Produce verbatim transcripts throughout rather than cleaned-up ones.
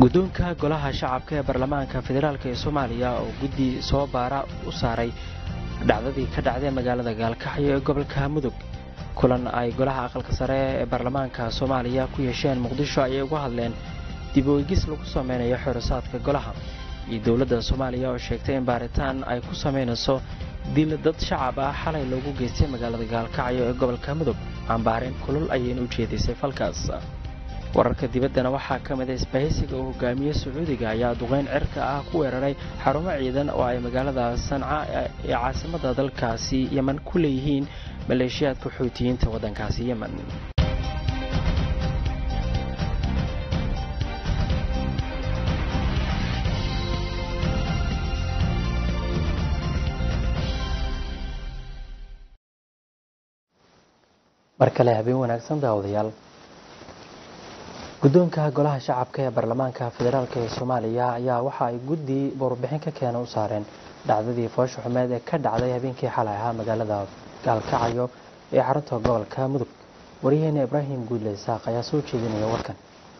guddoonka golaha shacabka ee baarlamaanka federaalk ee Soomaaliya oo guddi soo baara u saaray dhacdadii ka dhacday magaalada Gaalkacyo ee gobolka Mudug kulan ay golaha aqalka sare ee baarlamaanka Soomaaliya ku yeesheen Muqdisho ayay uga hadleen dib u eegis lagu sameeyo xorosaadka golaha iyo dawladda Soomaaliya oo sheegtay in baaritaan ay ku sameynayso dil dad shacab ah xalay lagu geystay magaalada Gaalkacyo ee gobolka Mudug ambaarin kulul ayay u jeedisay falkaas wararka dibaddana waxaa ka mid ah isbahaysiga uu hogaamiye Sacuudiga ayaa duqeyn cirka ah ku weeraray xarumo ciidan oo ay magaalada Sanca ee caasimadda dalkaasi Yemen ku leeyihiin maleeshiyadka Xuutiyiinta waddankaasi Yemen. markale habeen wanaagsan daawadayaal guddoonka golaha shacabka ee baarlamaanka federaalk ee Soomaaliya ayaa waxa ay guddi warbixin ka keenay u saareen dhacdadii foosho xumeed ee ka dhacday habeenkii xalay ahaa magaalada Gaalkacyo ee xarunta gobolka Mudug wariyaheena Ibraahim Guudle Saaq ayaa soo jeedinaya warkan.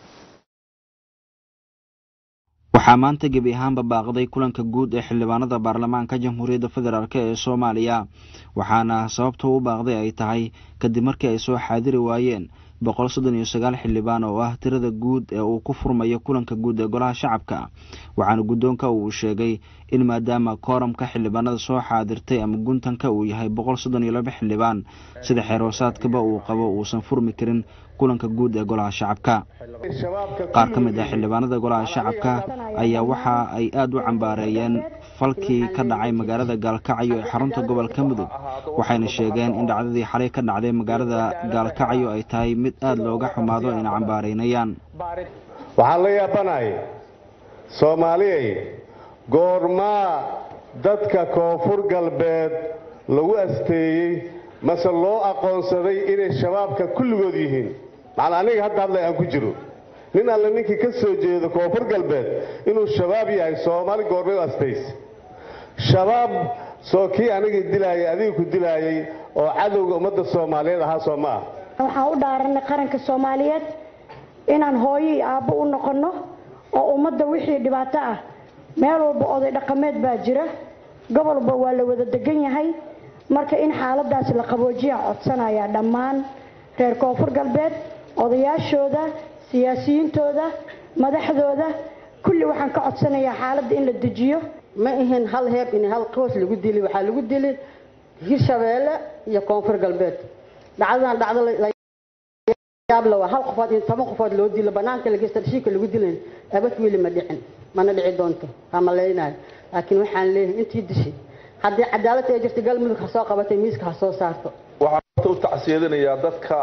waxaa maanta gebi ahaanba baaqday kulanka guud ee xildhibaanada baarlamaanka jamhuuriyadda federaalk ee Soomaaliya waxaana sababta uu baaqday ay tahay kadib markii ay soo xaadiri waayeen boqol soddon iyo sagaal xildhibaan oo ah tirada guud ee uu ku furmayo kulanka guud ee golaha shacabka waxaana guddoonka uu sheegay in maadaama kooramka xildhibaanada soo xaadirtay ama guntanka uu yahay boqol soddon iyo laba xildhibaan sida xeeroosaadkaba uu qabo uusan furmi karin kulanka guud ee golaha shacabka qaar ka mid ah xildhibaanada golaha shacabka ayaa waxa ay aad u cambaareeyeen falkii ka dhacay magaalada Gaalkacyo ee xarunta gobolka Mudug waxayna sheegeen in dhacdadii xalay ka dhacday magaalada Gaalkacyo ay tahay mid aad looga xumaado in cambaareynayaan. waxaan la yaabanahay Soomaaliyeey goorma dadka koonfur galbeed lagu asteeyay mase loo aqoonsaday inay shabaabka kulligood yihiin macna aniga hadda hadlay aan ku jiro nin alle ninkii ka soo jeedo koonfur galbeed inuu shabaab yahay Soomaali goorma asteys shabaab soo kii aniga dilaayay adiga ku dilaayay oo cadowga ummadda Soomaaliyeed ahaa Soomaa waxaan u dhaaranay qaranka Soomaaliyeed inaan hooyo aabbo u noqono oo ummadda wixii dhibaato ah meel walba oday dhaqameed baa jira gobolba waa la wada degan yahay marka in xaaladaas la qaboojiyo codsanaya dhammaan reer koonfur galbeed odayaashooda siyaasiyiintooda madaxdooda kulli waxaan ka codsanayaa xaaladda in la dejiyo ma ahan hal heeb in hal qoys lagu dilay waxa lagu dilay Hirshabeelle iyo koonfur galbeed dhacdadan dhacdo la yaab la hal qofood in toban qofood loo dilo banaanka la geystay shirka lagu dilay abad wiil ma dhicin mana dhici doonto ama leeyahay laakiin waxaan leeyahay intii dishay haddii cadaalad ay jirto galmudug ka soo qabatay miiska ha soo saarto waxaan u tacsiyeedinayaa dadka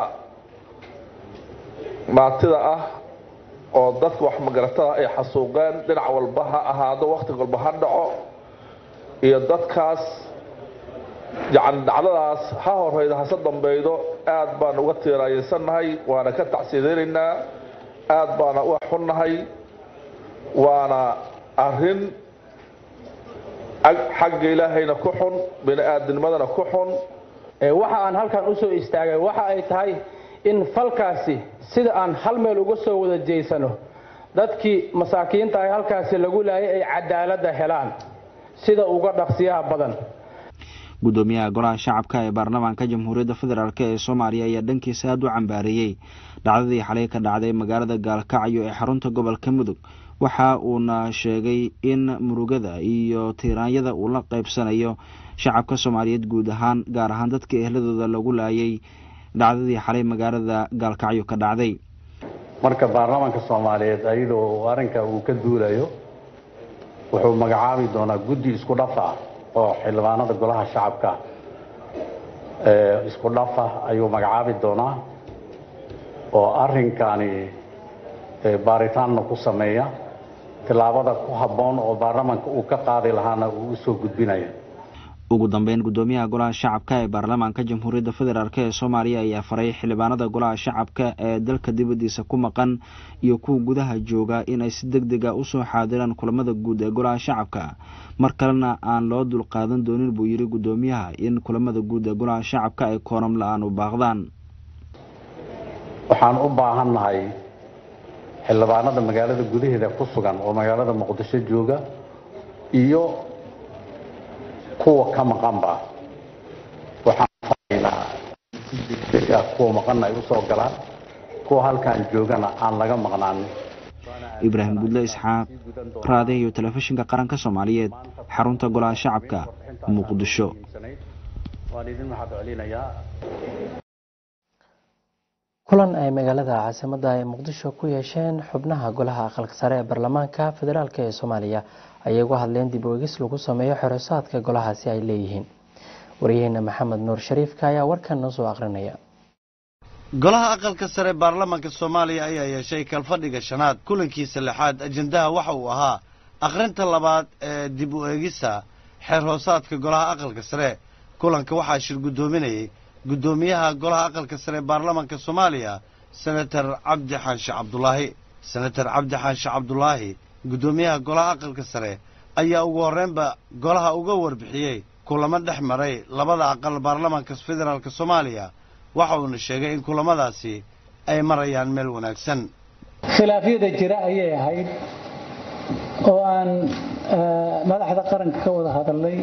maatida ah oo dadka wax magaratada ay xasuuqeen dhinac walba ha ahaado waqti walba ha dhaco iyo dadkaas yacan dhacdadaas ha horeydo ha sadambeeydo aad baan uga tiiraayeenahay waana ka tacsiyeedinaynaa aad baan u xunnahay waana arrin xagga ilaahayna ku xun bini'aadamnimadana ku xun ee waxa aan halkan u soo istaagay waxa ay tahay in falkaasi sida aan hal meel uga soo wada jeesano dadkii masaakiinta ay halkaasi lagu laayay ay cadaalad helaan sida uga dhaqsiyaha badan. gudoomiyaha golaha shacabka ee baarlamaanka jamhuuriyadda federaalk ee Soomaaliya ayaa dhankiisa aad u cambaareeyay dhacdadii xalay ka dhacday magaalada Gaalkacyo ee xarunta gobolka Mudug waxa uuna sheegay in murugada iyo tiiraanyada uu la qaybsanayo shacabka Soomaaliyeed guud ahaan gaar ahaan dadka ehladooda lagu laayay dhacdadii xalay magaalada Gaalkacyo ka dhacday. marka baarlamaanka Soomaaliyeed ayadoo arrinka uu ka duulayo wuxuu magacaabi doonaa guddi isku dhafa oo xildhibaanada golaha shacabka ee isku dhafa ayuu magacaabi doonaa oo arrinkani baaritaan ku sameeya tilaabada ku habboon oo baarlamaanka uu ka qaadi lahaana uu soo gudbinayo. ugu dambeyn gudoomiyaha golaha shacabka ee baarlamaanka jamhuuriyadda federaalk ee Soomaaliya ayaa faray xildhibaanada golaha shacabka ee dalka dibadiisa ku maqan iyo kuwa gudaha jooga in ay si degdeg ah u soo xaadiraan kulamada guud ee golaha shacabka mar kalena aan loo dul qaadan doonin buu yiri gudoomiyaha in kulamada guud ee golaha shacabka ay kooram la'aan u baaqdaan. waxaan u baahanahay xildhibaanada magaalada gudaheeda ku sugan oo magaalada muqdisho jooga iyo kuwa ka maqanba waxaan faraynaa kuwa maqanna ay u soo galaan kuwa halkaan joogana aan laga maqnaanin. ibraahim gudle isxaaq raadiyo telefishinka qaranka Soomaaliyeed xarunta golaha shacabka muqdisho. kulan ay magaalada caasimadda ee muqdisho ku yeesheen xubnaha golaha aqalka sare ee baarlamaanka federaalk ee Soomaaliya ayay uga hadleen dib u eegis lagu sameeyo xoreysaadka golahaasi ay leeyihiin. wariyaheenna maxamed nuur shariifka ayaa warkan noo soo aqrinaya. golaha aqalka sare baarlamaanka Soomaaliya ayaa yeeshay kalfadhiga shanaad kulankiisa lixaad ajandaha waxa uu ahaa akhrinta labaad ee dib u eegista xeer hoosaadka golaha aqalka sare. kulanka waxaa shir gudoominayay gudoomiyaha golaha aqalka sare baarlamaanka Soomaaliya senator Cabdi Xaanshe Cabdulaahi. senator Cabdi Xaanshe Cabdulaahi gudoomiyaha golaha aqalka sare ayaa ugu horreynba golaha uga warbixiyey kulamo dhex maray labada aqal baarlamaanka federaalka Soomaaliya. waxa uu sheegay in kulamadaasi ay marayaan meel wanaagsan. khilaafyada jira ayay ahayd oo aan madaxda qaranka ka wada hadalnay.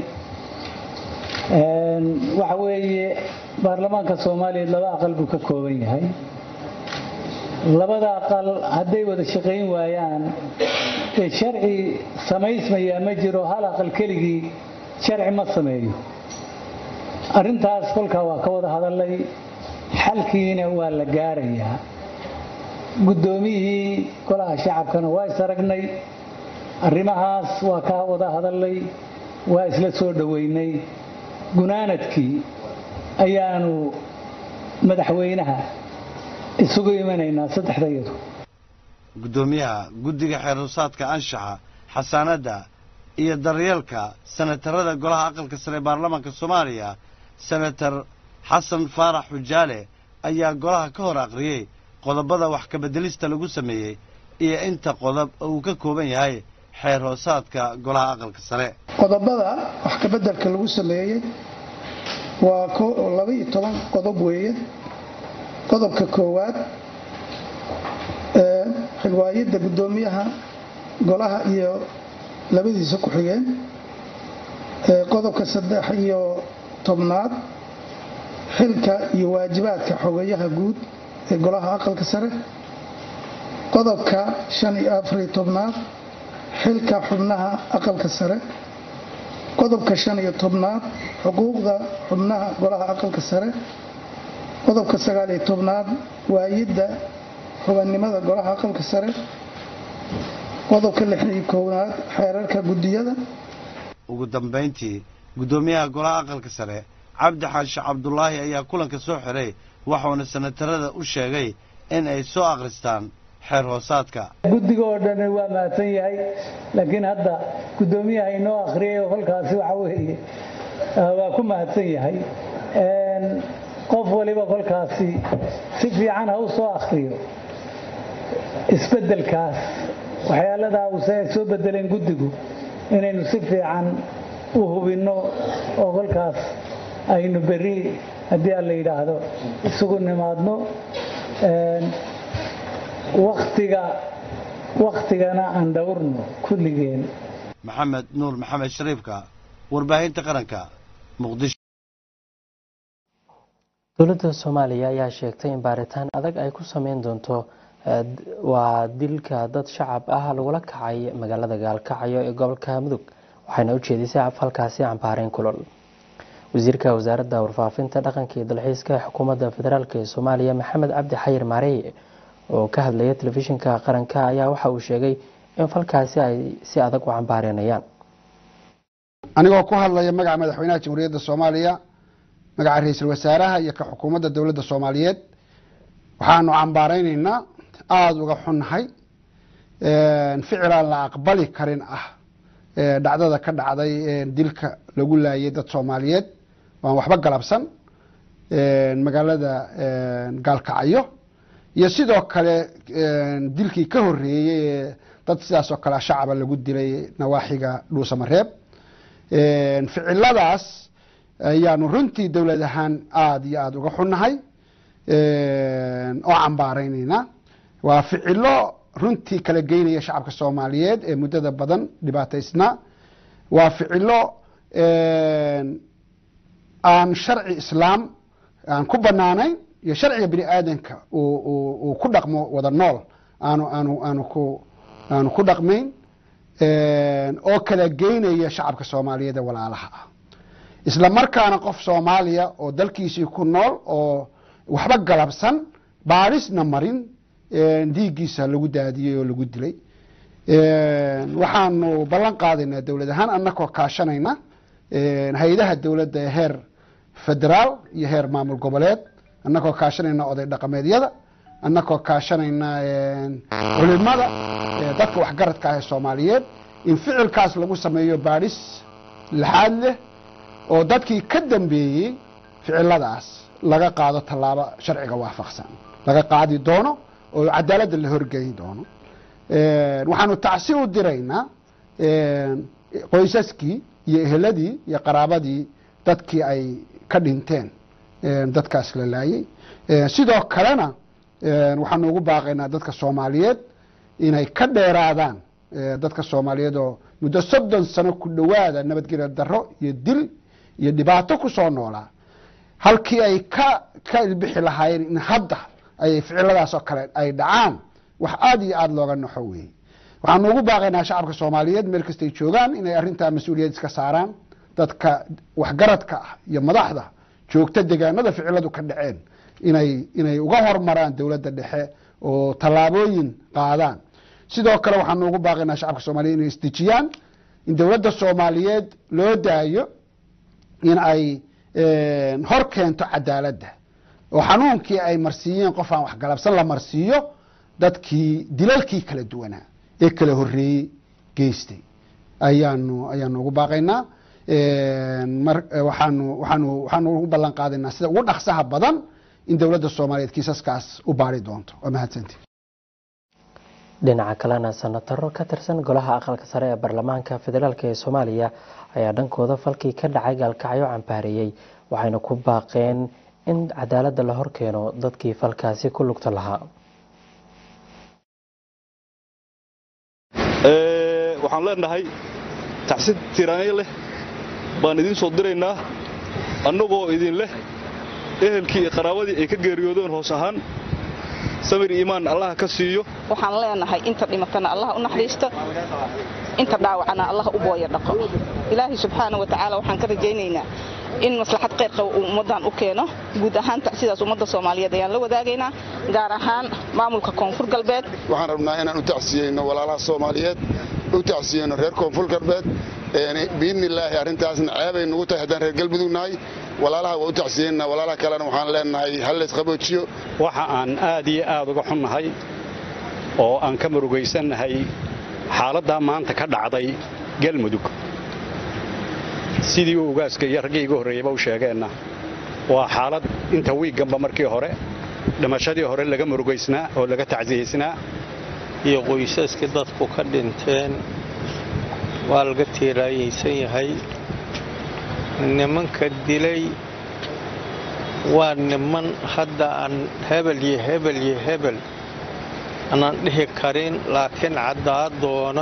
waxa weeye baarlamaanka Soomaaliya laba aqal buu ka kooban yahay. labada aqal hadday wada shaqayn waayaan ee sharci samaysmaya ma jiro, hal aqal keligii sharci ma sameeyo. arrintaas kolkaa waa ka wada hadalnay, xalkiina waa la gaarayaa. guddoomiyihii golaha shacabkana waa is aragnay, arrimahaas waa ka wada hadalnay, waa isla soo dhoweynay. gunaanadkii ayaanu madaxweynaha isugu imanaynaa saddexdayadu. gudoomiyaha guddiga xeer hoosaadka anshaxa xasaanadda iyo daryeelka senatarada golaha aqalka sare baarlamaanka Soomaaliya senator xasan faarax xujaale ayaa golaha ka hor aqriyay qodobada wax ka bedelista lagu sameeyay iyo inta qodob uu ka kooban yahay xeer hoosaadka golaha aqalka sare. qodobada wax ka bedelka lagu sameeyay waa laba iyo toban qodob weeye. qodobka koowaad ee xilwaayada gudoomiyaha golaha iyo labadiisa ku xigeen. qodobka saddex iyo tobnaad xilka iyo waajibaadka xogayaha guud ee golaha aqalka sare. qodobka shan iyo afar iyo tobnaad xilka xubnaha aqalka sare. qodobka shan iyo tobnaad xuquuqda xubnaha golaha aqalka sare. qodobka sagaal iyo tobnaad waayidda xubannimada golaha aqalka sare. qodobka lix iyo koowaad xeerarka guddiyada. ugu dambeyntii gudoomiyaha golaha aqalka sare Cabdi Xaanshe Cabdulaahi ayaa kulanka soo xiray, waxaana senatarada u sheegay in ay soo akhristaan xeer hoosaadka. guddiga oo dhan waa mahadsan yahay, laakiin hadda gudoomiyaha inoo akhriyay kolkaasi waxa weeye waa ku mahadsan yahay. qof waliba kolkaasi si fiican ha u soo akhriyo isbedelkaas waxyaaladaa uu soo bedeleen guddigu, inaynu si fiican u hubinno oo kolkaas aynu berri haddii aan la yidhaahdo isugu nimaadno. waktiga waktigana aan dhowrno kulligeen. maxamed nuur maxamed shariifka, warbaahinta qaranka, muqdisho. dowladda Soomaaliya ayaa sheegtay in baaritaan adag ay ku sameyn doonto waa dilka dad shacab ah lagula kacay magaalada Gaalkacyo ee gobolka Mudug, waxayna u jeedisay afalkaasi cambaareyn kulul. wasiirka wasaaradda warfaafinta dhaqanka iyo dalxiiska ee xukuumadda federaalk ee Soomaaliya Maxamed Cabdi Xayir Maarey oo ka hadlaya telefishinka qaranka ayaa waxa uu sheegay in falkaasi ay si adag u cambaareynayaan. anigoo ku hadlaya magaca madaxweynaha jamhuuriyadda Soomaaliya, magaca ra'iisul wasaaraha iyo ka xukuumadda dowladda Soomaaliyeed, waxaanu cambaareynayna aada uga xunnahay ficil aan la aqbali karin ah dhacdada ka dhacday dilka lagu laayay dad Soomaaliyeed waan waxba galabsan magaalada Gaalkacyo, iyo sidoo kale dilkii ka horeeyay dad sidaas oo kale shacab lagu dilay nawaaxiga Dhuusamareeb. ficiladaas ayaanu runtii dowlad ahaan aada iyo aada uga xunnahay oo cambaareynayna. waa ficilo runtii kala geynaya shacabka soomaaliyeed ee muddada badan dhibaataysnaa waa ficilo aan sharci islaam aan ku banaanayn iyo sharciga bini aadanka uu ku dhaqmo wada nool aanu aanu aanu ku aanu ku dhaqmayn oo kala geynaya shacabka soomaaliyeed ee walaalaha ah isla markaana qof Soomaaliya oo dalkiisii ku nool oo waxba galabsan baarisna marin diigiisa lagu daadiyay oo lagu dilay waxaanu ballan qaadaynaa dawlad ahaan annagoo kaashanayna hay'adaha dawladda ee heer federaal iyo heer maamul goboleed annagoo kaashanayna oday dhaqameedyada annagoo kaashanayna culimada dadka waxgaradka ah ee Soomaaliyeed in ficilkaas lagu sameeyo baaris laxaad leh oo dadkii ka dambeeyay ficiladaas laga qaado tallaabo sharciga waafaqsan laga qaadi doono oo cadaaladda la horgeyn doono waxaanu tacsi u diraynaa qoysaskii iyo eheladii iyo qaraabadii dadkii ay ka dhinteen dadkaas la laayay sidoo kalena waxaanu ugu baaqaynaa dadka Soomaaliyeed inay ka dheeraadaan dadka Soomaaliyeed oo muddo soddon sano ku dhawaada nabadgelyo darro iyo dil iyo dhibaato ku soo noolaa halkii ay ka ka ilbixi lahaayeen in hadda ay ficiladaas oo kale ay dhacaan wax aad iyo aad looga naxo weey waxaan ugu baaqaynaa shacabka Soomaaliyeed meel kasta ay joogaan inay arrinta mas'uuliyad iska saaraan dadka waxgaradka ah iyo madaxda joogta deegaanada ficiladu ka dhaceen inay inay uga hormaraan dawladda dhexe oo tallaabooyin qaadaan sidoo kale waxaan ugu baaqaynaa shacabka Soomaaliyeed inay isdejiyaan in dawladda Soomaaliyeed loo daayo in ay hor keento cadaaladda oo xanuunkii ay marsiiyeen qof aan wax galabsan la marsiiyo dadkii dilalkii kala duwanaa ee kala horeeyay geystay ayaanu ayaanu ugu baaqaynaa mar waxaanu waxaanu waxaanu ugu ballan qaadaynaa sida ugu dhaqsaha badan in dawladda Soomaaliyeed kiisaskaas u baari doonto waa mahadsantihiin dhinaca kalena sanataro ka tirsan golaha aqalka sare ee baarlamaanka federaalka ee Soomaaliya ayaa dhankooda falkii ka dhacay gaalkacyo cambaariyay waxayna ku baaqeen in cadaaladda la hor keeno dadkii falkaasi ku lugta lahaa ee waxaan leenahay tacsid tiraanay leh baan idin soo diraynaa annagoo idin leh ehelkii iyo qaraabadii ay ka geeriyoodeen hoos ahaan samir iimaan Allah ka siiyo waxaan leenahay inta dhimatana Allah u naxariisto inta dhaawacana Allah u booyo dhaqo Ilaahi subhanahu wa ta'ala waxaan ka rajaynaynaa in maslaxad qeyb qabo ummadan u keeno guud ahaan sidaas ummadda Soomaaliyeed ayaan la wadaagaynaa gaar ahaan maamulka koonfur galbeed waxaan rabnaa inaan u tacsiyeyno walaalaha Soomaaliyeed u tacsiyeyno reer koonfur galbeed ee biidnillaahi arintaasna ceebay nagu tahay hadaan reer galmudug nahay walaalaha waa u tacsiyeynaa walaalaha kalena waxaan leenahay hal is qaboojiyo waxa aan aad iyo aad uga xunnahay oo aan ka murugaysanahay xaaladda maanta ka dhacday galmudug sidii uu ugaaska iyo ragayga horeeyay u sheegeenna waa xaalad inta wiiganba markii hore dhimashadii hore laga murugaysnaa oo laga tacsiyeysnaa iyo qoysaska dadku ka dhinteen waa laga tiiraayaysan yahay nimanka dilay waa niman hadda aan hebel iyo hebel iyo hebel aanan dhihi karin laakiin caddaa doona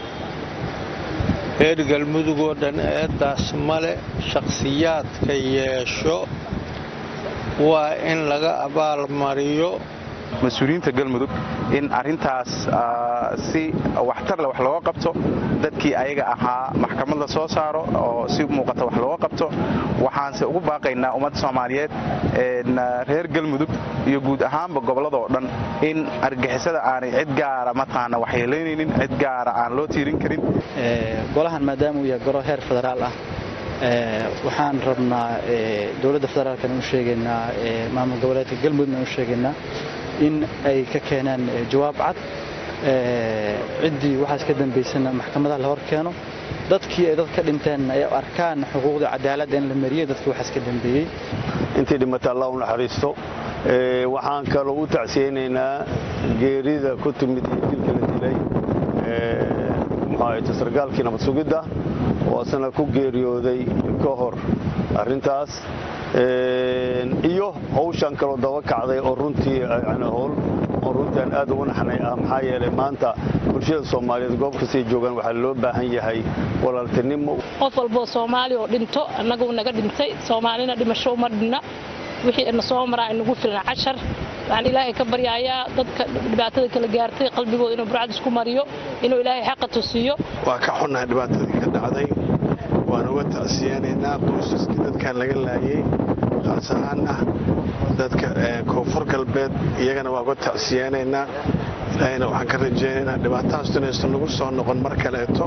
reer galmudug oo dhan eedaas male shakhsiyaadka yeesho waa in laga abaalmariyo mas-uuliyiinta galmudug in arintaas si waxtar leh wax looga qabto dadkii ayaga ahaa maxkamad la soo saaro oo si muuqata wax looga qabto waxaanse ugu baaqaynaa ummadda Soomaaliyeed ee reer galmudug iyo guud ahaanba gobolada oo dhan in argixisada aanay cid gaar ah mataqaana waxyeeleynaynin cid gaar ah aan loo tiirin karin golahan maadaama uu yahay golo heer federaal ah waxaan rabnaa dawladda federaalka inuu sheegaynaa maamul goboleedka galmudug inuu sheegaynaa in ay ka keenaan jawaab cad ciddii waxaas ka dambaysana maxkamadaha la hor keeno dadkii ay dad ka dhinteen ay arkaan xuquuqda cadaaladda in la mariyo dadkii waxaas ka dambeeyay intii dhimatay Allah u naxariisto waxaan kaloo u tacsiyeynaynaa geerida ku timid dilka la dilay maxay sargaalkii nabad sugidda oo sana ku geeriyooday ka hor arrintaas iyo hawshan kaloo daba kacday oo runtii aan howl oo runtaan aad ugu naxnay ah maxaa yeelay maanta bulshada Soomaaliyeed goob kasta ay joogaan waxa loo baahan yahay walaaltinimo qof walba Soomaali oo dhinto annagu naga dhintay Soomaalina dhimasho uma dhinna wixii in soo maraa inagu filan cashar waxaan ilaahay ka baryayaa dadka dhibaatada kala gaartay qalbigooda inuu burcad isku mariyo inuu ilaahay xaq tusiyo waa ka xunnahay dhibaatadii ka dhacday waan uga tacsiyeenaynaa qoysaskii dadkan laga laayay khaas ahaan ah dadka koonfur galbeed iyagana waa uga tacsiyeenaynaa ilaahayna waxaan ka rajaynaynaa dhibaatadaas inaysan nagu soo noqon mar kaleeto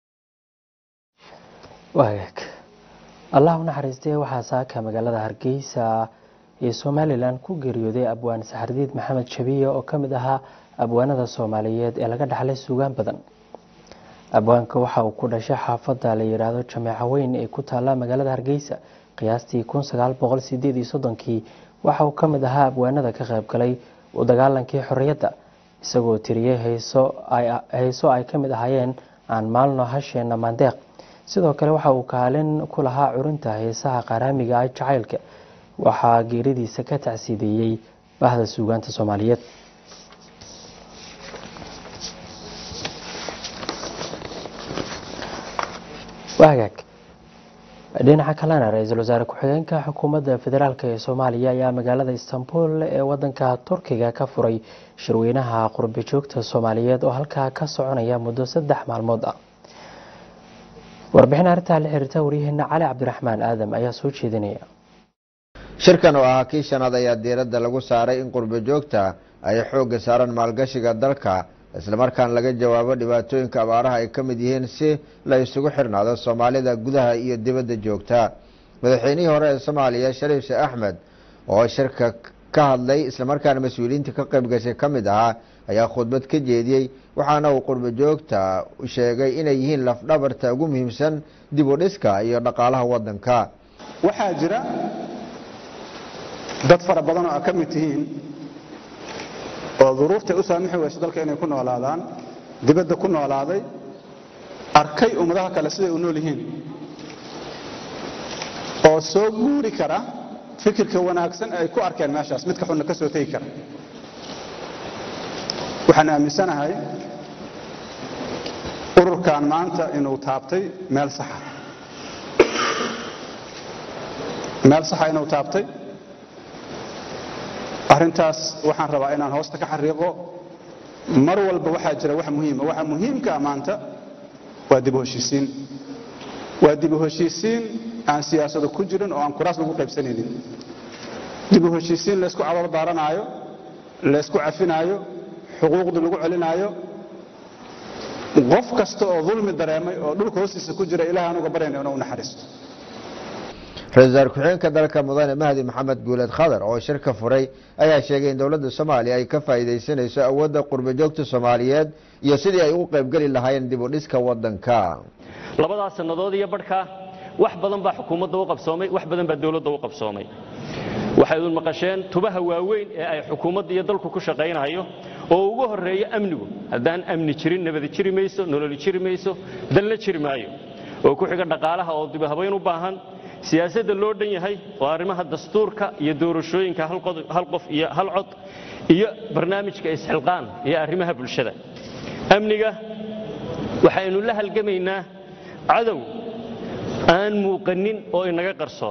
waayag allah u naxariistay waxaa saaka magaalada Hargeysa ee Somaliland ku geeriyooday abwaan Saxardiid Maxamed Shabiye oo kamid ahaa abwaanada Soomaaliyeed ee laga dhaxlay suugaan badan abwaanka waxa uu ku dhashay xaafadda la yiraahdo Jameeca Weyn ee ku taala magaalada Hargeysa qiyaastii kun sagaal boqol sideed iyo soddon-kii waxa uu kamid ahaa abwaanada ka qayb galay u dagaalankii xorriyadda isagoo tiriyay heeso ay heeso ay kamid ahaayeen aan maalno hasheena mandeeq sidoo kale waxa uu kaalin ku lahaa curinta heesaha qaraamiga ah jacaylka waxa geeridiisa ka tacsiideeyay bahda suugaanta Soomaaliyeed waagaag dhinaca kalena ra'iisul wasaare ku-xigeenka xukuumadda federaalka ee Soomaaliya ayaa magaalada Istanbul ee wadanka Turkiga ka furay shirweynaha qurbi joogta Soomaaliyeed oo halkaa ka soconaya muddo saddex maalmood ah warbixin arrinta la xiriirta wariyaheena Cali Cabdiraxmaan Aadam ayaa soo jeedinaya shirkan oo ah kii shanaad ayaa diiradda lagu saaray in qurbi joogta ay xoogga saaran maalgashiga dalka isla markaan laga jawaabo dhibaatooyinka abaaraha ay ka mid yihiin si la isugu xirnaado Soomaalida gudaha iyo dibadda joogta madaxweynihii hore ee Soomaaliya Shariif Sheekh Axmed oo shirka ka hadlay isla markaan mas'uuliyiinta ka qayb gashay kamid ahaa ayaa khudbad ka jeediyay waxaana uu qurbi joogta u sheegay inay yihiin laf dhabarta ugu muhiimsan dib u dhiska iyo dhaqaalaha wadanka waxaa jira dad fara badan oo ka mid yihiin oo duruufta u saamaxay wayso dalka inay ku noolaadaan dibadda ku noolaaday arkay ummadaha kale siday u nool yihiin oo soo guuri kara fikirka wanaagsan ay ku arkeen meeshaas midka xunna ka soo tegi kara waxaan aaminsanahay ururkan maanta inuu taabtay meel saxa meel saxa inuu taabtay arrintaas waxaan rabaa inaan hoosta ka xariiqo mar walba waxaa jira wax muhiim ah waxa muhiimka ah maanta waa dib u heshiisiin waa dib u heshiisiin aan siyaasado ku jirin oo aan kuraas lagu qaybsanaynin dib u heshiisiin la isku cawar daaranayo la isku cafinaayo xuquuqda lagu celinaayo qof kasta oo dulmi dareemay oo dhulka hoostiisa ku jira ilaahay anuga barayna inuu naxariisto Ra'iisul ku-xigeenka dalka Mudane Mahdi Maxamed Guuled Khadar oo shirka furay ayaa sheegay in dawladda Soomaaliya ay ka faa'iideysanayso awoodda qurbi joogta Soomaaliyeed iyo sidii ay ugu qayb gali lahaayeen dib u dhiska wadanka labadaas sanadood iyo barka wax badan baa xukuumadda u qabsoomay wax badan baa dawladda u qabsoomay waxay u maqasheen tubaha waaweyn ee ay xukuumadda iyo dalku ku shaqeynayo oo ugu horeeya amnigu hadaan amni jirin nabad jiri mayso nolol jiri mayso dal la jiri maayo oo ku xiga dhaqaalaha oo dib habeyn u baahan siyaasadda loo dhan yahay oo arrimaha dastuurka iyo doorashooyinka hal qof iyo hal cod iyo barnaamijka isxilqaan iyo arrimaha bulshada amniga waxaynu la halgamaynaa cadow aan muuqanin oo inaga qarsoon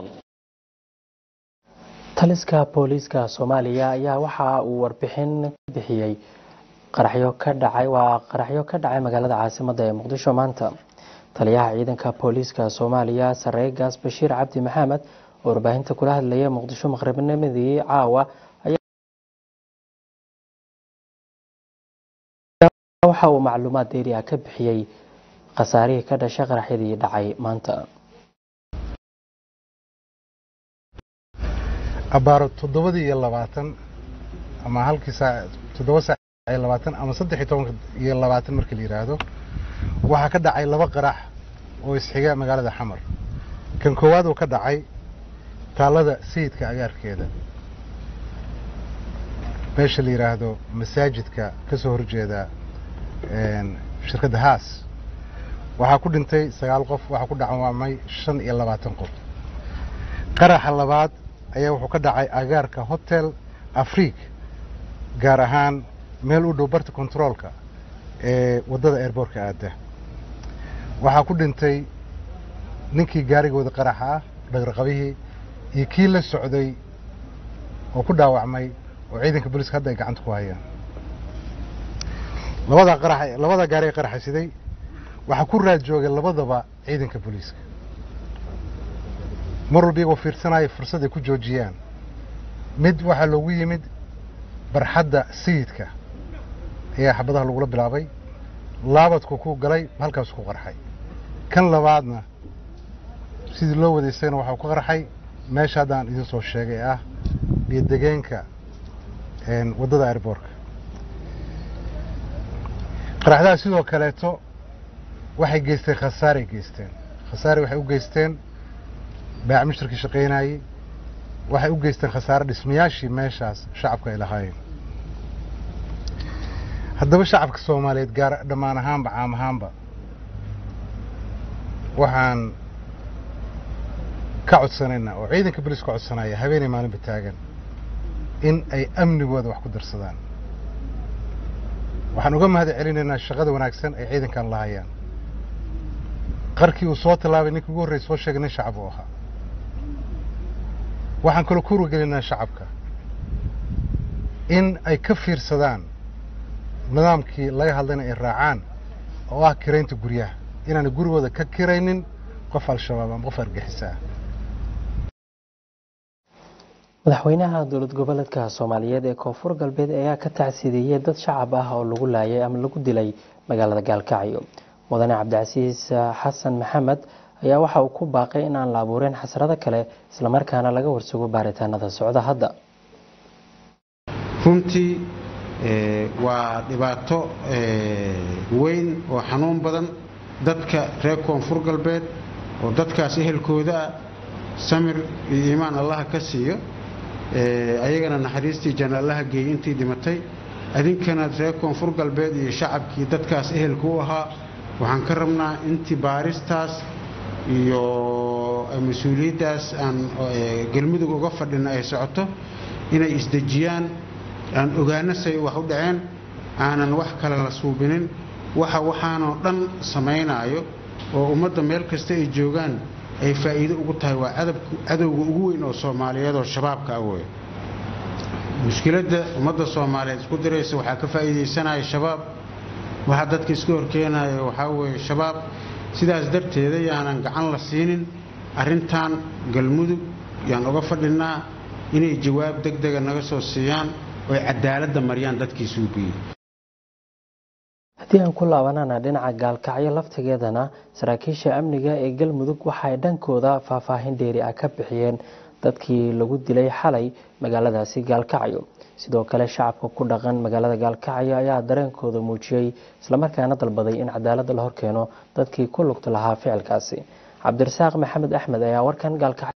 taliska booliiska Soomaaliya ayaa waxa uu warbixin bixiyay qaraxyo ka dhacay waa qaraxyo ka dhacay magaalada caasimadda ee Muqdisho maanta taliyaha ciidanka booliiska Soomaaliya Sareegaas Bashiir Cabdi Maxamed oo warbaahinta kula hadlayay Muqdisho maqribnimadii caawa ayaa waxa uu macluumaad dheeri ah ka bixiyay khasaarihii ka dhashay qaraxyadii dhacay maanta abaaro toddobadii iyo labaatan ama halkii saac toddoba saac iyo labaatan ama saddex iyo toban iyo labaatan markii la yiraahdo waxaa ka dhacay laba qarax oo isxiga magaalada Xamar kan koowaad oo ka dhacay taalada sayidka agaarkeeda meesha la yiraahdo masaajidka ka soo horjeeda een shirkadda Haas waxaa ku dhintay sagaal qof waxaa ku dhaawacmay shan iyo labaatan qof qaraxa labaad ayaa wuxuu ka dhacay agaarka Hotel Afrique gaar ahaan meel u dhow barta kontaroolka ee waddada airboortka aada waxaa ku dhintay ninkii gaarigooda qaraxa ah dhagraqabihii iyo kii la socday oo ku dhaawacmay oo ciidanka booliiska hadda ay gacanta ku hayaan labada qarax labada gaari ee qaraxa siday waxaa ku raad joogay labadaba ciidanka booliiska mar walba iyagoo fiirsanaya fursad ay ku joojiyaan mid waxaa loogu yimid barxadda sayidka ayaa xabadaha lagula bilaabay laabadku ku galay halkaas ku qarxay kan labaadna sidii loo wadaystayna waxaa ku qarxay meesha haddaan idin soo sheegay ah biyo degeenka waddada airboortka qaraxdaha sidoo kaleeto waxay geysteen khasaaray geysteen khasaare waxay u geysteen baac mushtarkii shaqaynayey waxay u geysteen khasaare dhismayaashii meeshaas shacabka ay lahaayeen haddaba shacabka soomaaliyeed gaar dhammaan ahaanba caam ahaanba waxaan ka codsanaynaa oo ciidanka booliis ka codsanaya habeenay maalinba taagan in ay amnigooda wax ku darsadaan waxaan uga mahad celinaynaa shaqada wanaagsan ay ciidankan lahayaan qarkii uu soo tallaabay ninkii ugu horreysay soo sheegay nin shacab uu ahaa waxaan kaloo ku wargelinaa shacabka in ay ka fiirsadaan nidaamkii laga hadlayna ay raacaan oo ah kiraynta guryaha inaanay gurigooda ka kiraynin qof al-shabaab ama qof argixisa ah madaxweynaha dowlad goboleedka Soomaaliyeed ee Koonfur Galbeed ayaa ka tacsiidiyay dad shacab ah oo lagu laayay ama lagu dilay magaalada Gaalkacyo mudane Cabdicasiis Xasan Maxamed ayaa waxa uu ku baaqay in aan la abuurin xasrado kale isla markaana laga warsugo baaritaanada socda hadda runtii waa dhibaato weyn oo xanuun badan dadka reer Koonfur Galbeed oo dadkaas ehelkooda samir iyo iimaan Allah ka siiyo ayagana naxariistii janna Allah geeyay intii dhimatay adinkana reer Koonfur Galbeed iyo shacabkii dadkaas ehelku ahaa waxaan ka rabnaa intii baaristaas iyo mas'uuliyadaas aan galmudug uga fadhina ay socoto inay isdajiyaan aan ogaano say wax u dhaceen aanan wax kale la suubinin waxa waxaanoo dhan samaynayo oo ummadda meel kasta ay joogaan ay faa'iido ugu tahay waa cadowga ugu weyn oo Soomaaliyeed oo shabaabka ah weey mushkiladda ummadda Soomaaliyeed isku diraysa waxaa ka faa'iideysanaya shabaab waxa dadka isku horkeenaya waxa weeye shabaab sidaas darteed ayaanan gacan la siinin arintan galmudug yaan uga fadhinaa inay jawaab degdeg ah naga soo siiyaan oo cadaaladda mariyaan dadkii suuqiyay haddii aan ku laabanana dhinaca Gaalkacyo laftigeedana saraakiisha amniga ee galmudug waxay dhankooda faahfaahin dheeri ah ka bixiyeen dadkii lagu dilay xalay magaaladaasi Gaalkacyo sidoo kale shacabka ku dhaqan magaalada Gaalkacyo ayaa dareenkooda muujiyay isla markaana dalbaday in cadaalad la horkeeno dadkii ku lugta lahaa ficilkaasi Cabdirasaaq Maxamed Axmed ayaa warkan Gaalkacyo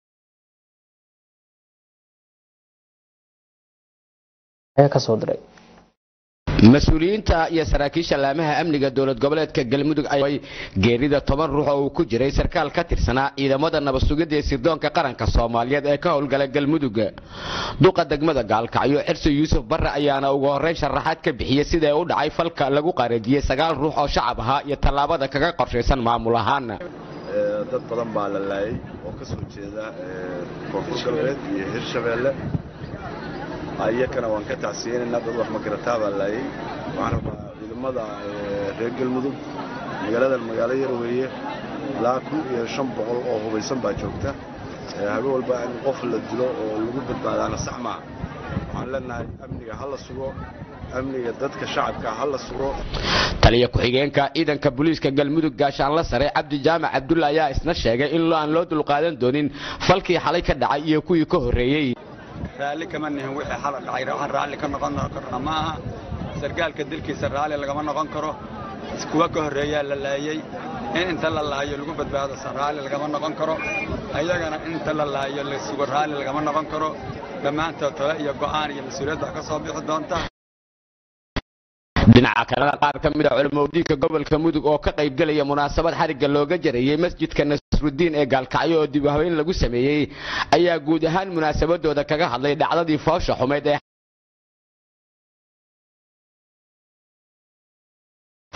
ka soo diray mas-uuliyiinta iyo saraakiisha laamaha amniga dowlad goboleedka galmudug ay geerida toban ruux oo ku jiray sarkaal ka tirsanaa ciidamada nabad sugidda ee sirdoonka qaranka Soomaaliyeed ee ka howlgala galmudug duqa degmada Gaalkacyo Cirso Yuusuf Barre ayaana ugu horeyn sharaxaad ka bixiyay sida uu dhacay falka lagu qareediyay sagaal ruux oo shacab ahaa iyo tallaabada kaga qorsheysan maamul ahaan dad badan baa la laayay oo ka soo jeeda Koonfur Galbeed iyo Hirshabeelle ayakana waan ka tacsiyeynaa dad wax ma garataa baa laayay waxaan rabaa ciidamada reer galmudug magaalada magaalo yar weeye ilaa kun iyo shan boqol oo hubaysan baa joogta habeen walba in qof la dilo oo lagu badbaadaana sax maaha waxaan leenahay amniga ha la sugo amniga dadka shacabka ha la sugo taliya ku-xigeenka ciidanka booliiska galmudug gaashaanle sare Cabdi Jaamac Abdulla ayaa isna sheegay in aan loo dulqaadan doonin falkii xalay ka dhacay iyo kuwii ka horeeyay raalli kama nihin wixii xalay dhacay waxaan raalli ka noqon karno maaha sargaalka dilkiisa raalli lagama noqon karo kuwa ka horeeyaa la laayay in inta la laayo lagu badbaado raalli lagama noqon karo ayagana inta la laayo la sugo raalli lagama noqon karo dhammaantood talo iyo go'aan iyo mas'uuliyad baa ka soo bixi doonta dhinaca kale qaar ka mid ah culimada gobolka mudug oo ka qayb galaya munaasabad xariga looga jareeyay masjidka Nasruddin ee Gaalkacyo oo dib u habeyn lagu sameeyay ayaa guud ahaan munaasabadooda kaga hadlay dhacdadii foosha xumeed ee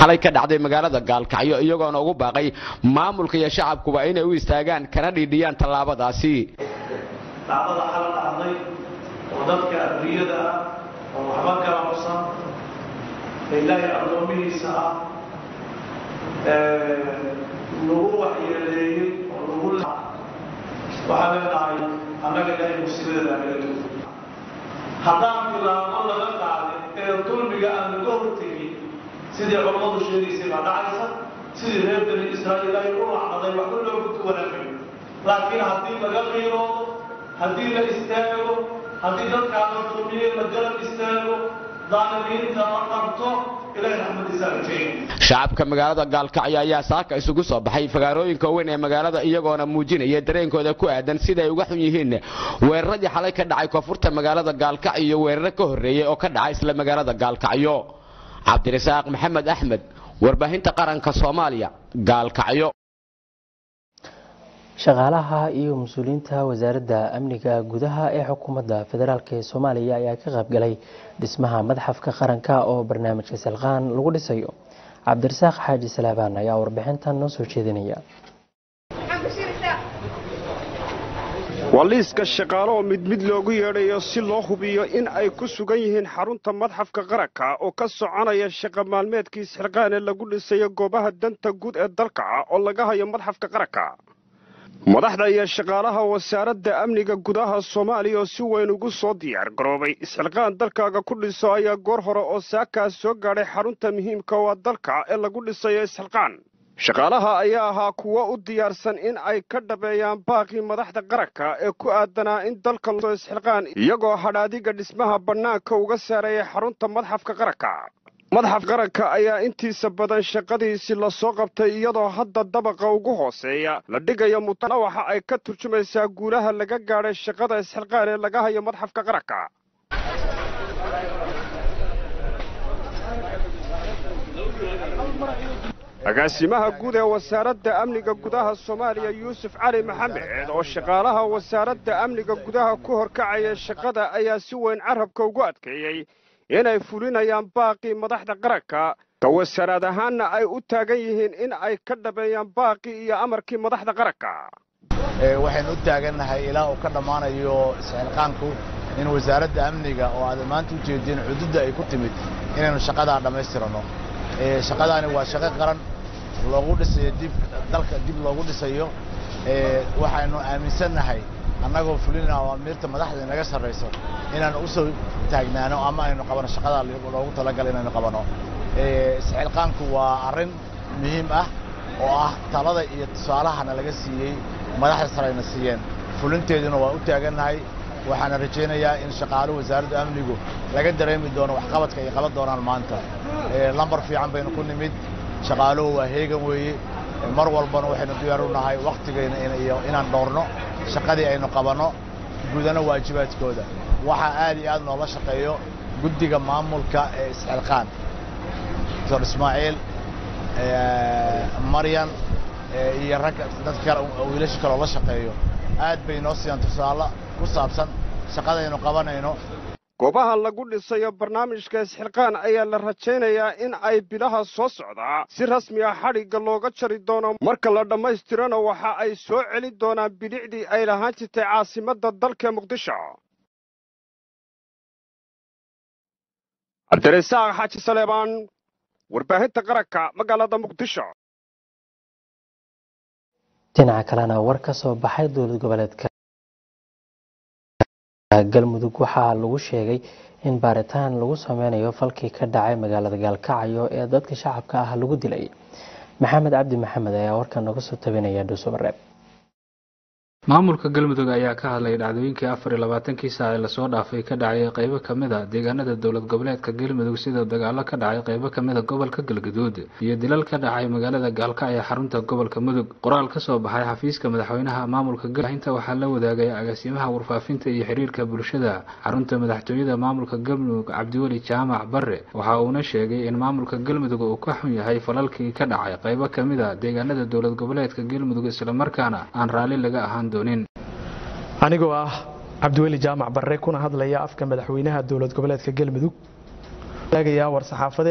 xalay ka dhacday magaalada Gaalkacyo iyagoona ugu baaqay maamulka iyo shacabkuba inay u istaagaan kana dhiidhiyaan tallaabadaasi. dhacdada xal dhacday oo dadka adduunyada ah oo waxba kala qabsan ilaahay addoomihiisa ah lagu waxyeeleeyey oo lagu waxaa leenahay annaga ilaahay musiibada naga tuugo haddaan tilaabo laga qaadin ee dulmiga aan laga hortegin sidii culammadu sheegaysay baa dhacaysa sidii reer bani israa'iil ay u lacnaday waxba loogu tuwanakayo laakiin haddii laga qiiroodo haddii la istaago haddii dadkaa la dulmiyey la garab istaago daalimiinta la qabto ilaahay raxmadiisa rajayna shacabka magaalada Gaalkacyo ayaa saaka isugu soo baxay fagaarooyinka weyn ee magaalada iyagoona muujinaya dareenkooda ku aadan sida ay uga xun yihiin weeraradii xalay ka dhacay koonfurta magaalada Gaalkacyo iyo weeraro ka horeeyay oo ka dhacay isla magaalada Gaalkacyo. Cabdirasaaq Maxamed Axmed, warbaahinta qaranka Soomaaliya, Gaalkacyo. shaqaalaha iyo mas'uuliyiinta wasaaradda amniga gudaha ee xukuumadda federaalka ee Soomaaliya ayaa ka qayb galay dhismaha madxafka qaranka oo barnaamijka Salqaan lagu dhisayo. Cabdirasaaq Xaaji Salaabaan ayaa warbixintan noo soo jeedinaya. waliiska shaqaalo oo mid mid loogu yeedhayo si loo hubiyo in ay ku sugan yihiin xarunta madxafka qaranka oo ka soconaya shaqa maalmeedkii Salqaan ee lagu dhisayo goobaha danta guud ee dalka oo laga hayo madxafka qaranka. madaxda iyo shaqaalaha wasaaradda amniga gudaha Soomaaliya oo si weyn ugu soo diyaar garoobay Salqaan dalkaaga ku dhiso ayaa goor hore oo saakaas soo gaadhay xarunta muhiimka oo dalka ee lagu dhisayo Salqaan. shaqaalaha ayaa ahaa kuwa u diyaarsan in ay ka dhabeeyaan baaqi madaxda qaranka ee ku aadanaa in dalka loo Salqaan iyagoo hadhaadiga dhismaha bannaanka uga saareeyay xarunta madxafka qaranka. madxaf qaranka ayaa intiisa badan shaqadiisii la soo qabtay iyadoo hadda dabaqa ugu hooseeya la dhigayo mutana waxa ay ka turjumaysaa guulaha laga gaadhay shaqada Salqaan ee laga hayo madxafka qaranka. agaasimaha guud ee wasaaradda amniga gudaha Soomaaliya Yuusuf Cali Maxamed oo shaqaalaha wasaaradda amniga gudaha ku horkacaya shaqada ayaa si weyn carabka ugu adkeeyay inay fulinayaan baaqi madaxda qaranka ka wasaarad ahaanna ay u taagan yihiin in ay ka dhabeeyaan baaqi iyo amarkii madaxda qaranka. ee waxaan u taagannahay ilaa uu ka dhamaanayo Salqaanku in wasaaradda amniga oo aad maanta u jeedin xuduudda ay ku timid inaynu shaqada dhameystirano. ee shaqadaani waa shaqo qaran loogu dhisayo dib dalka dib loogu dhisayo. ee waxaanu aaminsanahay annagoo fulinaa waa mirta madaxda naga sareyso inaan u soo taagnaano ama aynu qabano shaqada loogu talagalay inaynu qabano. ee Salqaanku waa arrin muhiim ah oo ah talada iyo tusaalahana laga siiyay madaxda sareyna siiyeen fulinteeduna waa u taagannahay. waxaan rajaynayaa in shaqaaluhu wasaaradda amnigu laga dareemi doono wax qabadka ay qaban doonaan maanta. ee lambar fiican baynu ku nimid shaqaaluhu waa heegan weeye mar walbana waxaynu diyaar u nahay waqtigeena inaan dhowrno shaqadii aynu qabano gudana waajibaadkooda. waxa aad iyo aad noola shaqeeyo guddiga maamulka ee Salqaan Dr. Ismaaciil ee Maryan iyo rag dadka wiilasha kale la shaqeeyo aad bay noo siiyaan tusaale ku saabsan shaqada aynu qabanayno. goobaha lagu dhisayo barnaamijka Salqaan ayaa la rajaynayaa in ay bilaha soo socdaa si rasmi ah xadhigga looga jari doono marka la dhammaystirana waxa ay soo celin doonaan bilicdii ay lahaan jirtay caasimadda dalka Muqdisho. Cabdirasaaq Xaaji Salaabaan, warbaahinta qaranka magaalada Muqdisho. dhinaca kalena war ka soo baxay dowlad goboleedka Galmudug waxaa lagu sheegay in baaritaan lagu sameynayo falkii ka dhacay magaalada Gaalkacyo ee dadka shacabka ah lagu dilay. Maxamed Cabdi Maxamed ayaa warkan naga soo tabinaya Dhuuso-Bareeb. maamulka Galmudug ayaa ka hadlay dhacdooyinkii afar iyo labaatankii saac ee la soo dhaafay ka dhacay qaybo kamid ah deegaanada dowlad goboleedka Galmudug sida dagaalo ka dhacay qaybo kamid ah gobolka Galgaduud iyo dilal ka dhacay magaalada Gaalkacyo ee xarunta gobolka Mudug. qoraal ka soo baxay xafiiska madaxweynaha maamulka Galmudug waxaa la wadaagay agaasimaha warfaafinta iyo xiriirka bulshada xarunta madaxtooyada maamulka Galmudug Cabdiweli Jaamac Barre. waxa uu na sheegay in maamulka Galmudug uu ka xun yahay falalkii ka dhacay qaybo kamid ah deegaanada dowlad goboleedka Galmudug isla markaana aan raali laga ahaan anigoo ah Cabdiweli Jaamac Barre kuna hadlaya afka madaxweynaha dowlad goboleedka Galmudug taagaya war saxaafadeed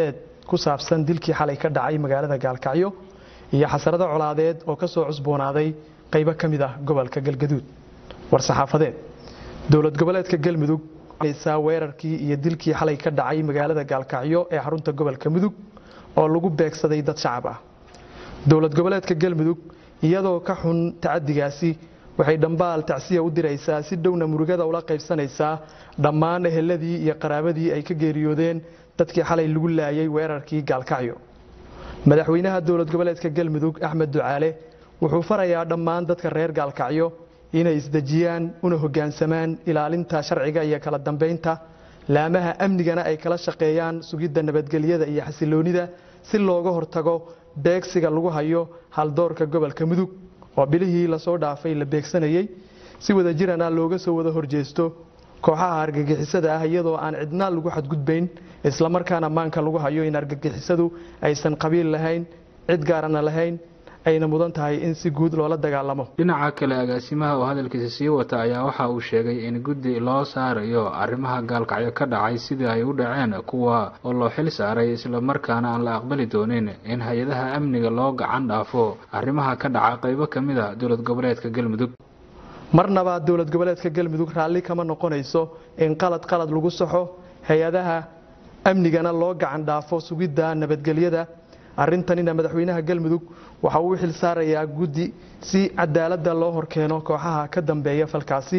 ku saabsan dilkii xalay ka dhacay magaalada Gaalkacyo iyo xasarado colaadeed oo ka soo cusboonaaday qaybo ka mid ah gobolka Galgaduud war saxaafadeed dowlad goboleedka Galmudug aysaa weerarkii iyo dilkii xalay ka dhacay magaalada Gaalkacyo ee xarunta gobolka Mudug oo lagu beegsaday dad shacab ah dowlad goboleedka Galmudug iyadoo ka xun tacadigaasi waxay dhambaal tacsiya u diraysaa si dhowna murugada ula qaybsanaysaa dhammaan eheladii iyo qaraabadii ay ka geeriyoodeen dadkii xalay lagu laayay weerarkii Gaalkacyo madaxweynaha dowlad goboleedka Galmudug Axmed Ducaale wuxuu farayaa dhammaan dadka reer Gaalkacyo inay isdajiyaan una hoggaansamaan ilaalinta sharciga iyo kala dambeynta laamaha amnigana ay kala shaqeeyaan sugidda nabadgelyada iyo xasiloonida si looga hortago beegsiga lagu hayo haldoorka gobolka Mudug oo bilihii la soo dhaafay la beegsanayay si wada jirana looga soo wada horjeesto kooxaha argagixisada ah iyadoo aan cidna lagu xadgudbayn isla markaana maanka lagu hayo in argagixisadu aysan qabiil lahayn cid gaarana lahayn ayna mudan tahay in si guud loola dagaalamo dhinaca kale agaasimaha oo hadalkiisa sii wata ayaa waxa uu sheegay in guddi loo saarayo arrimaha Gaalkacyo ka dhacay sidii ay u dhaceen kuwa oo loo xil saaray isla markaana aan la aqbali doonin in hay'adaha amniga loo gacan dhaafo arrimaha ka dhaca qaybo kamid ah dowlad goboleedka Galmudug marnaba dowlad goboleedka Galmudug raalli kama noqonayso in qalad qalad lagu saxo hay'adaha amnigana loo gacan dhaafo sugidda nabadgelyada arrintanina madaxweynaha Galmudug waxa uu xil saarayaa guddi si cadaalad loo horkeeno kooxaha ka dambeeya falkaasi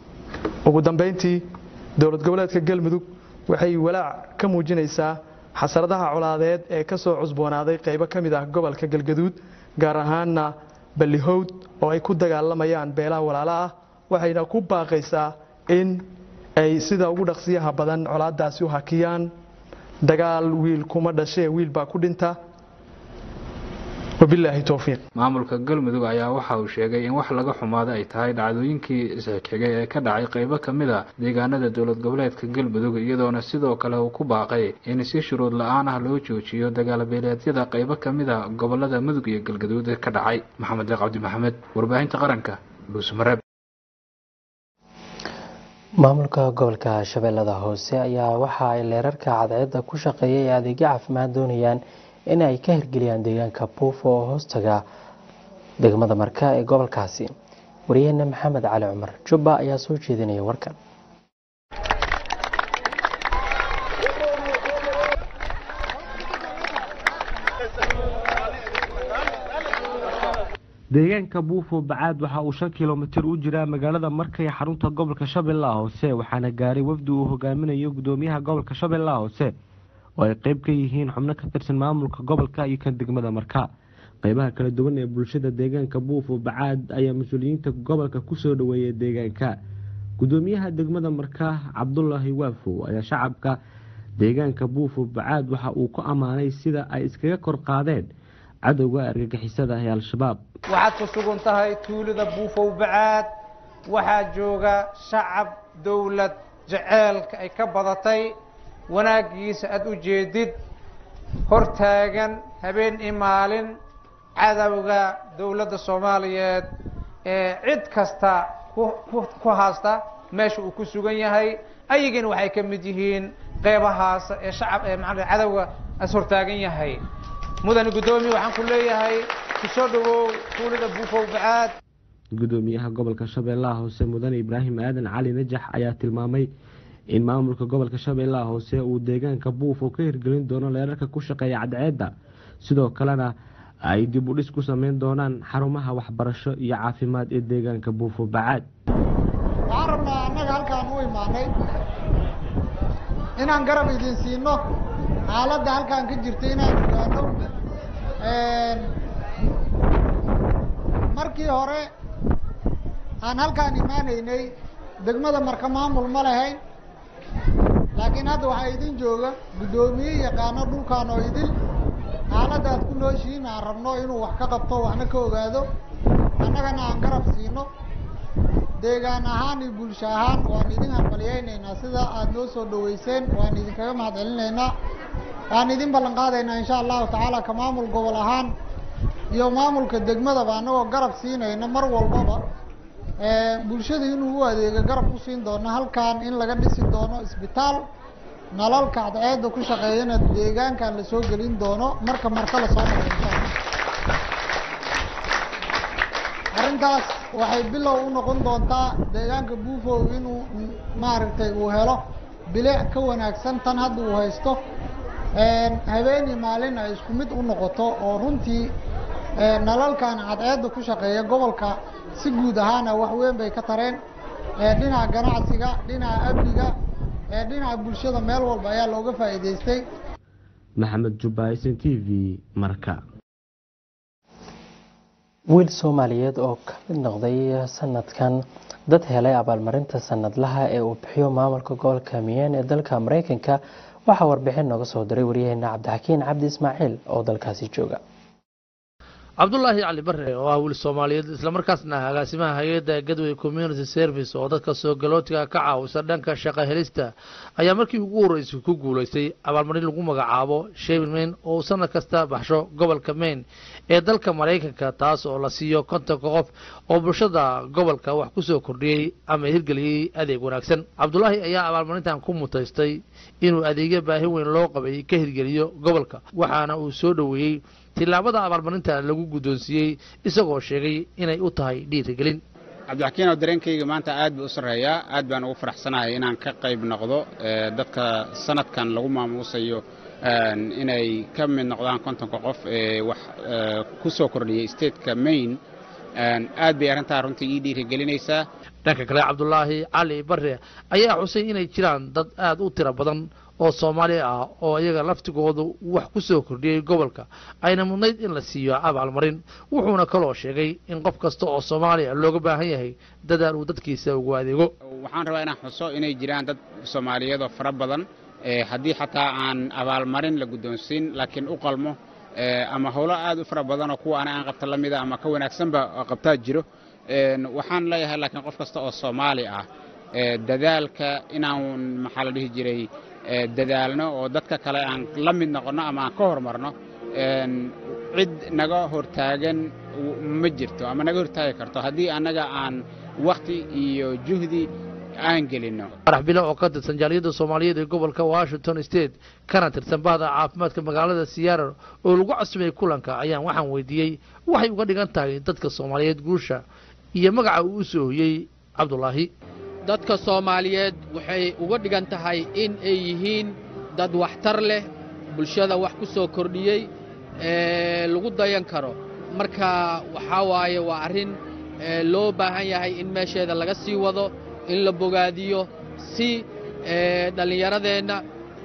ugu dambeyntii dowlad goboleedka Galmudug waxay walaac ka muujinaysaa xasaradaha colaadeed ee ka soo cusboonaaday qaybo kamid ah gobolka Galgaduud gaar ahaanna Balihowd oo ay ku dagaalamayaan beelaha walaalaha ah waxayna ku baaqaysaa in ay sida ugu dhaqsiyaha badan colaadaasi u hakiyaan dagaal wiil kuma dhashay wiil baa ku dhinta wabillahi tawfiiq maamulka Galmudug ayaa waxa uu sheegay in wax laga xumaado ay tahay dhacdooyinkii isxigay ee ka dhacay qaybo kamid ah deegaanada dowlad goboleedka Galmudug iyadoona sidoo kale uu ku baaqay in si shuruud la'aan ah loo joojiyo dagaal beeleedyada qaybo kamid ah gobolada Mudug iyo Galgaduud ka dhacay Maxamed Cabdi Maxamed warbaahinta qaranka Dhuusmareeb maamulka gobolka Shabeellada Hoose ayaa waxa ay leerarka cadceedda ku shaqeeyay adeegyo caafimaad doonayaan in ay ka hirgeliyaan deegaanka Buufo oo hoostaga degmada Marka ee gobolkaasi wariyaheenna Maxamed Cali Cumar Jubba ayaa soo jeedinaya warkan deegaanka Buufo bacaad waxa uu shan kiiloomitir u jiraa magaalada Marka ee xarunta gobolka Shabeellaha Hoose waxaana gaaray wafdi uu hogaaminayo gudoomiyaha gobolka Shabeellaha Hoose oo ay qayb ka yihiin xubno ka tirsan maamulka gobolka iyo kan degmada Marka qaybaha kala duwan ee bulshada deegaanka Buufo bacaad ayaa mas'uuliyiinta gobolka ku soo dhaweeyay deegaanka gudoomiyaha degmada Marka Cabdullaahi Waafo ayaa shacabka deegaanka Buufo bacaad waxa uu ku amaanay sida ay iskaga kor qaadeen cadowga argagixisada ee al-shabaab waxaad ku sugan tahay tuulada Buufo bacaad waxaa jooga shacab dawlad jaceelka ay ka badatay wanaagiisa aad u jeedid hortaagan habeen iyo maalin cadawga dawladda Soomaaliyeed ee cid kasta ku haasta meesha uu ku sugan yahay ayagana waxay ka mid yihiin qeybahaas ee shacab ee macna cadawga as hortaagan yahay mudan gudoomiye waxaan ku leeyahay ku soo dhawow tuulada Buufo bacaad gudoomiyaha gobolka Shabeellaha Hoose mudan Ibraahim Aadan Cali Najax ayaa tilmaamay in maamulka gobolka Shabeellaha Hoose uu deegaanka Buufo ka hirgelin doono leerarka ku shaqeeya cadceedda sidoo kalena ay dib u dhis ku sameyn doonaan xarumaha waxbarasho iyo caafimaad ee deegaanka Buufo bacaad waxaan rabnaa annaga halkaan u imaanay inaan garab idin siino xaaladda halkaan ka jirta inaan ogaano markii hore aan halkaan imaanaynay degmada Marka maamul ma lahayn laakiin hadda waxaa idin jooga gudoomiye yaqaano dhulkaan oo idin xaaladda aad ku nooshihiin aan rabno inuu wax ka qabto waxna ka ogaado annagana aan garab siino deegaan ahaan iyo bulsho ahaan waan idin hambaliyaynaynaa sida aad noo soo dhaweyseen waan idinkaga mahad celinaynaa waan idin ballan qaadaynaa insha allahu tacaala ka maamul gobol ahaan iyo maamulka degmadaba annagoo garab siinayna mar walbaba bulshada inuu u adeego garab ku siin doono halkaan in laga dhisi doono isbitaal nalalka cadceedda ku shaqeeyana deegaankan la soo gelin doono marka marka la soo maro insha allah arrintaas waxay bilow u noqon doontaa deegaanka buufow inuu maaragtay uu helo bilic ka wanaagsan tan hadda uu haysto habeenii maalin ay isku mid u noqoto oo runtii nalalkan cadceedda ku shaqeeya gobolka si guud ahaana wax weyn bay ka tareen dhinaca ganacsiga dhinaca amniga dhinaca bulshada meel walba ayaa looga faa'iidaystay. maxamed jubbaaysan t v marka wiil Soomaaliyeed oo ka mid noqday sanadkan dad helay abaalmarinta sanadlaha ee uu bixiyo maamulka gobolka Miyan ee dalka Mareykanka waxa warbixin nooga soo diray wariyaheena Cabdixakiin Cabdi Ismaaciil oo dalkaasi jooga. cabdullaahi cali barre oo ah wiil Soomaaliyeed isla markaasna agaasimaha hay'adda Gateway Community Service oo dadka soo galootiga ka caawisa dhanka shaqo helista ayaa markii ugu horeysay ku guuleystay abaalmarin lagu magacaabo Sherman oo sanad kasta baxsho gobolka Maine ee dalka Mareykanka taas oo la siiyo konton qof oo bulshada gobolka wax ku soo kordhiyay ama hirgeliyay adeeg wanaagsan. cabdullaahi ayaa abaalmarintan ku mutaystay inuu adeegyo baahi weyn loo qabay ka hirgeliyo gobolka waxaana uu soo dhaweeyay tilaabada abaalmarinta lagu guddoonsiiyay isagoo sheegay inay u tahay dhiirigelin. cabdixakiin oo dareenkayga maanta aad buu u sarreeyaa aad baan ugu faraxsanahay inaan ka qayb noqdo dadka sanadkan lagu maamuusayo inay ka mid noqdaan kontonka qof ee wax ku soo kordhiyay stateka Maine aad bay arrintaa runtii ii dhiirigelinaysaa. dhanka kale cabdullaahi cali barre ayaa xusay inay jiraan dad aad u tiro badan oo Soomaali ah oo iyaga laftigoodu wax ku soo kordhiyay gobolka ayna mudnayd in la siiyo abaalmarin wuxuuna kaloo sheegay in qof kasta oo Soomaali ah looga baahan yahay dadaal uu dadkiisa ugu adeego. waxaan rabaa inaan xuso inay jiraan dad Soomaaliyeed oo fara badan ee haddii xataa aan abaalmarin la guddoonsiin laakiin u qalmo ama howlo aad u fara badan oo kuwa aan qabta la mid ah ama ka wanaagsanba qabtaa jiro waxaan leeyahay laakiin qof kasta oo Soomaali ah dadaalka inaan maxaa la dhihi jiray dadaalno oo dadka kale aan la mid noqono ama aan ka hormarno cid naga hortaagan ma jirto ama naga hortaagi karto haddii annaga aan waqti iyo juhdi aan gelino. farax bilo oo ka tirsan jaaliyadda Soomaaliyeed ee gobolka Washington State kana tirsan bahda caafimaadka magaalada Seattle oo lagu casbay kulanka ayaan waxaan weydiiyay waxay uga dhigan tahay dadka Soomaaliyeed guusha iyo magaca uu u soo hoyay cabdullaahi. dadka Soomaaliyeed waxay uga dhigan tahay in ay yihiin dad waxtar leh bulshada wax ku soo kordhiyay ee lagu dayan karo marka waxa waaye waa arrin loo baahan yahay in meesheeda laga sii wado in la bogaadiyo si dhalinyaradeenna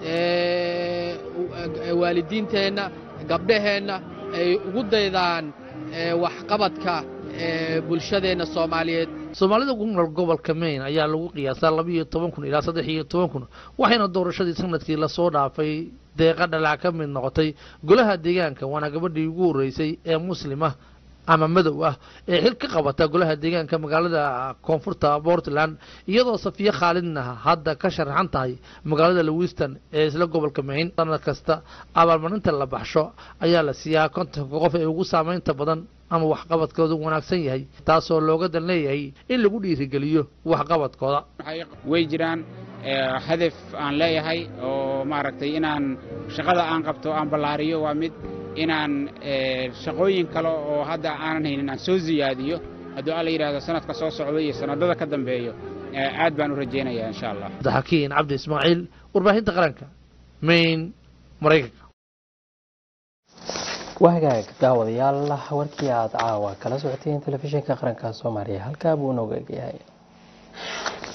waalidiinteenna gabdhaheenna ay ugu daydaan waxqabadka bulshadeena Soomaaliyeed. Soomaalida ku nool gobolka Maine ayaa lagu qiyaasaa laba iyo toban kun ilaa saddex iyo toban kun waxayna doorashadii sanadkii la soo dhaafay deeqa dhalac ka mid noqotay golaha deegaanka waana gabadhii ugu horeysay ee muslima ama madow ah ee xil ka qabata golaha deegaanka magaalada koonfurta Portland iyadoo Safiya Khaalidna hadda ka sharaxan tahay magaalada Lewiston ee isla gobolka Maine. sanad kasta abaalmarinta la baxsho ayaa la siiyaa konton qof ee ugu saameynta badan ama waxqabadkoodu wanaagsan yahay taasoo looga dan leeyahay in lagu dhiirigeliyo waxqabadkooda. way jiraan hadaf aan leeyahay oo maaragtay inaan shaqada aan qabto aan ballaariyo waa mid inaan shaqooyin kale oo hadda aanan haynin aan soo ziyaadiyo haddii alla yidhaahdo sanadka soo socda iyo sanadada ka dambeeyo aad baan u rajaynayaa insha allah. Cabdixakiin Cabdi Ismaaciil warbaahinta qaranka Maine Mareykanka. wahagaag daawadayaal warkii aad caawa kala socoteen telefishinka qaranka Soomaaliya halka buu nooga yahay.